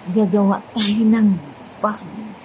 gagawa tayo ng bag.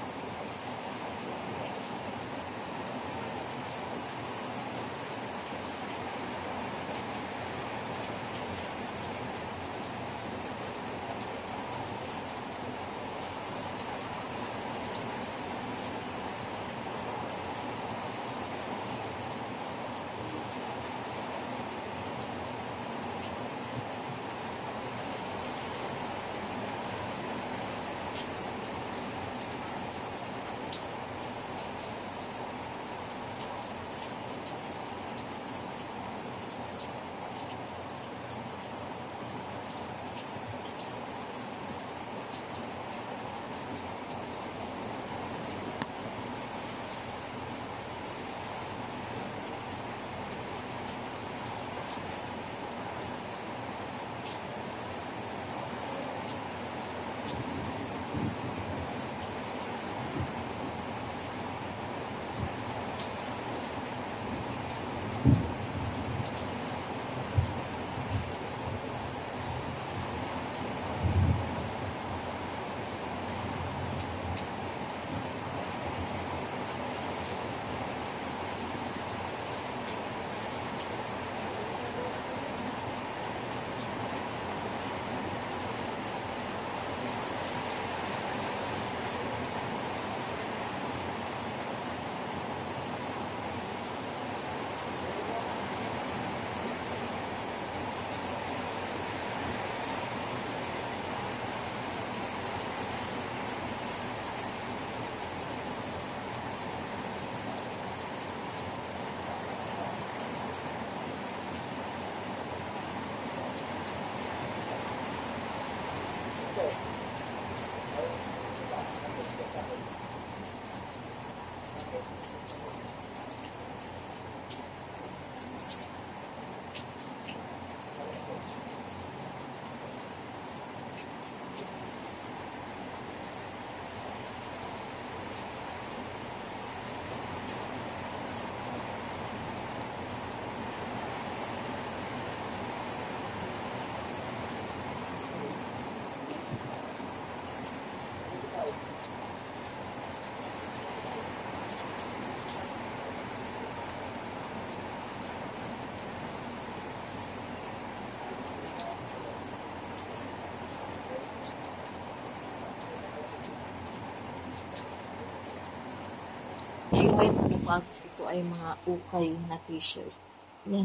Yung may nabukag, ito ay mga ukay na t-shirt. Yan.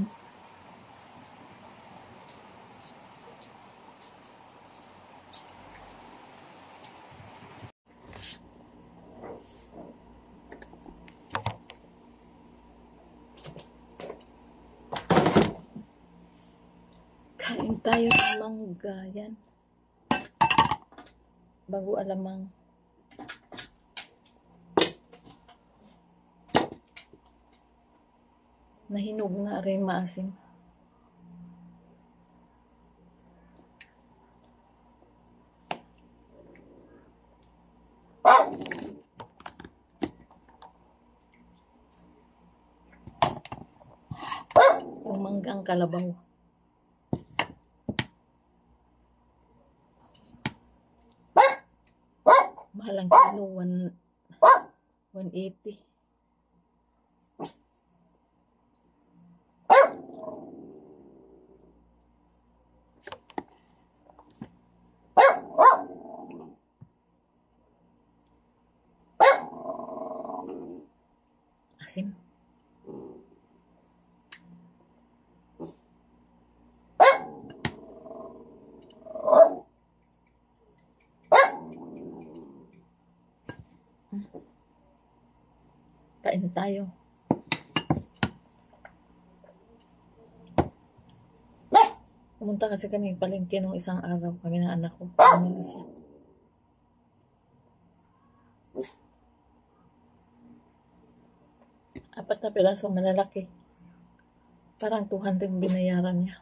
Kain tayo ng mangga. Yan. Bago alamang. Nahinog na rin maasim. Yung manggang kalabaw. Mahal ang kilo, 180. Asim. Kain tayo. Pumunta kasi kami palengke nung isang araw. Kami ng anak ko. Pamili siya. Apat na pirasong malalaki. Parang 200 binayaran niya.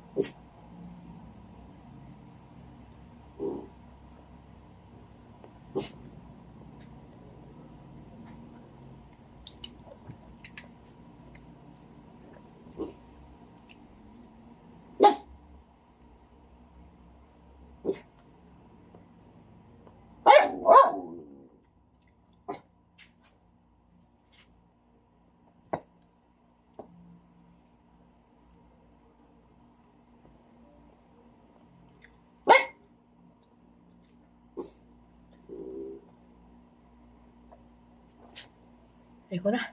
Ayoko na.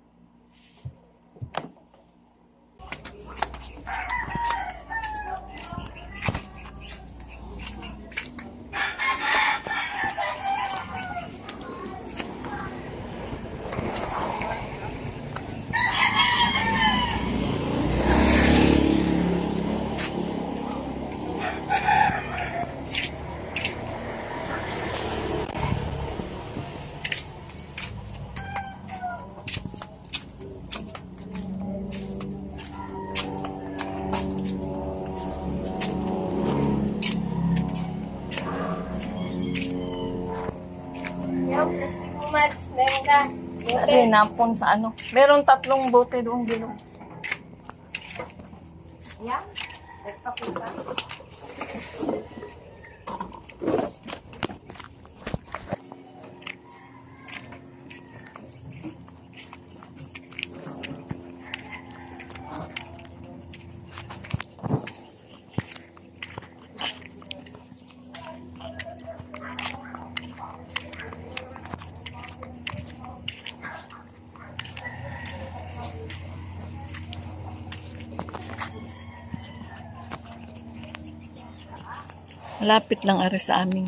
Yung plastic mats, meron ka. Ay, napon sa ano. Meron 3 bote doong bilog. Yan. Nagpapunta. Malapit lang ari sa amin.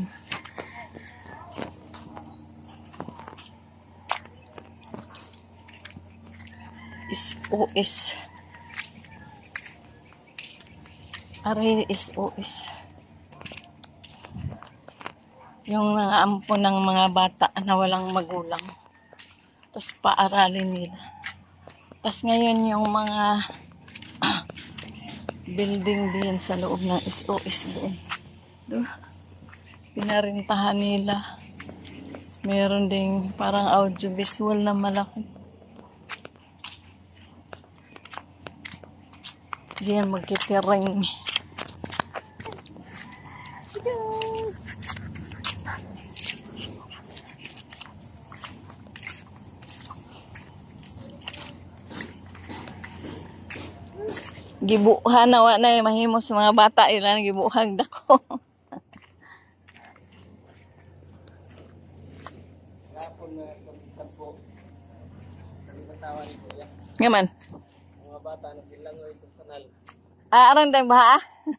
SOS. Ari SOS. Yung nangaampon ng mga bata na walang magulang. Tapos paaralin nila. Tapos ngayon yung mga building din sa loob ng SOS doon. Doon. Pinarintahan nila. Meron ding parang audiovisual na malaki. Diyan magkitiring. Gibuhan na wa na mahimo sa mga bata ilan gibuhag dako. Ngaman. Mga bata na bilang o ito kanal. Aran tayong baha.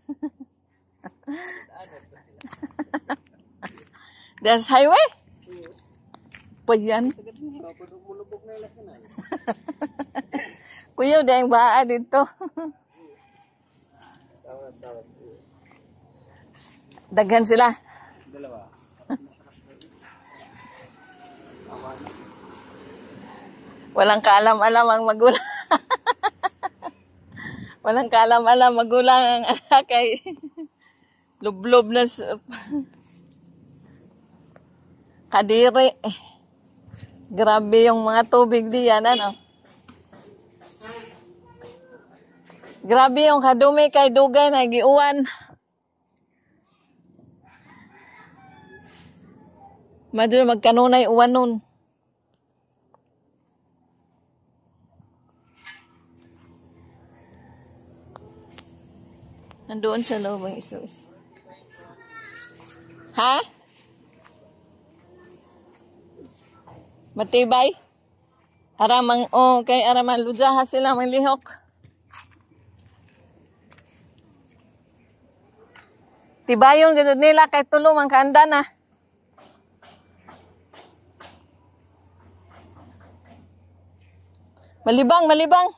There's highway? Pa yan. Mulubog na ilas kanal. Kuya, dahil baha dito. Tawad. Daghan sila. Dalawa. Walang kaalam-alam ang magulang. Walang kaalam-alam magulang ang anak ay lublob na kadiri. Grabe yung mga tubig diyan, ano? Grabe yung kadumi kay dugay na giuwan. Madyo magkanunay uwan nun. Nandoon sa loob ang SOS. Ha? Matibay? Aramang, kay aramang lujaha sila manglihok. Tibayon gano'n nila kay tulong ang kaanda na. Malibang.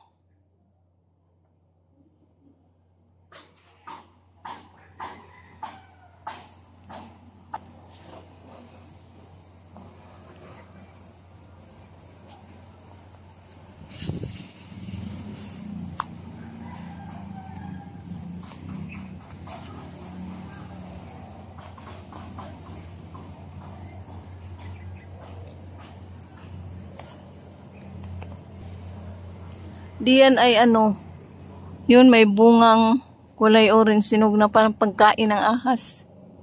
Diyan ay ano, yun may bungang kulay orange sinog na parang pagkain ng ahas.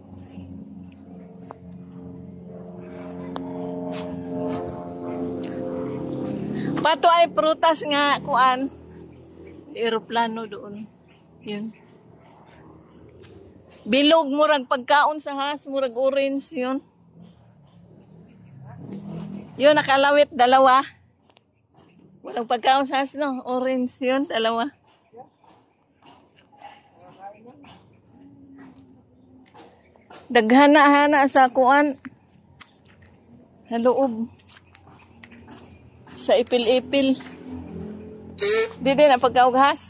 Pato ay prutas nga, kuan. Aeroplano doon. Yun. Bilog murag pagkaon sa ahas, murag orange yun. Yun, nakalawit, dalawa. Walang pagkaon sa ahas, no? Orange yun, dalawa. Daghana-hana sa kuan. Sa loob. Sa ipil-ipil. Di din na pagkaughas.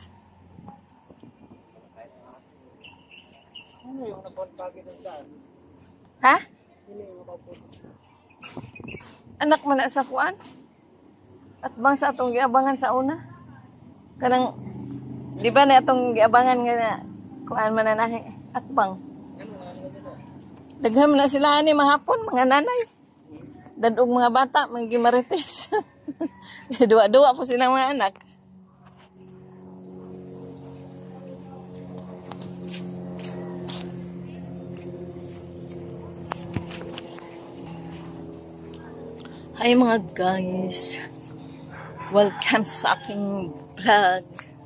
Ano yung nakonpagi ng daan? Ha? Ano yung napapunta? Anak man na sa kuan. At bang sa atong giabangan sa una. Kanang, di ba na atong giabangan nga na kuan man na nahi. At bang. Daghan man na sila ni mahapon, mga nanay. Dadog mga bata, mga gimarites. Dua-dua po silang mga anak. Hi mga guys. Welcome sa aking vlog.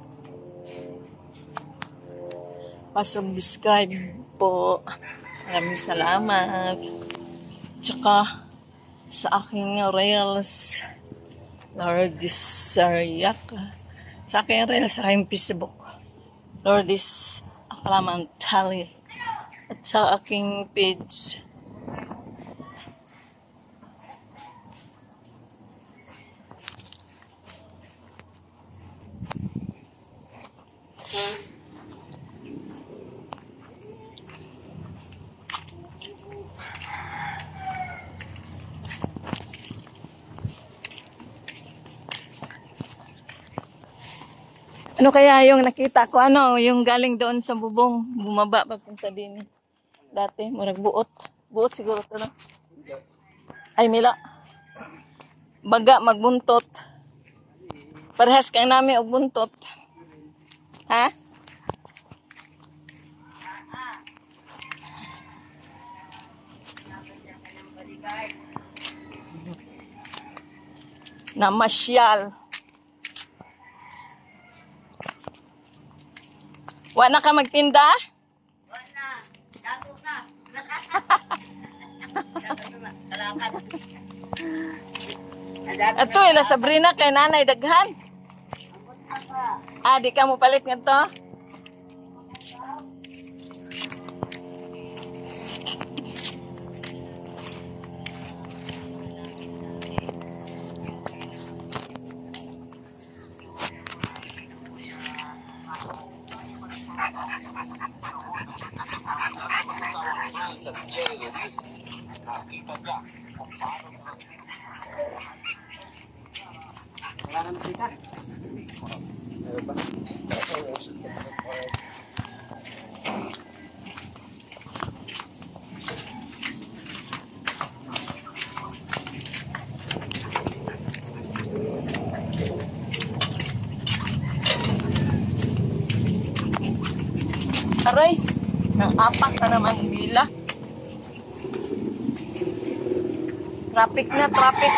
Pasubscribe po. Maraming salamat. Tsaka sa aking reels Lourdes Sariac. Sa aking reels sa aking Facebook Lourdes Aclamantali. At sa aking page ano kaya yung nakita ko, ano, yung galing doon sa bubong, bumaba papunta din. Dati, murag buot. Buot siguro ito, no? Ay, mila. Baga, magbuntot. Parehas kang namin og buntot. Ha? Namasyal. Wa na ka magtinda? Wa na. Dato na. Ato ila Sabrina kay nanay daghan. Ah, di ka mo palit nga to? Wala nang kita. Meron ba? Aray, nang apak na naman bila. Traffic na, traffic.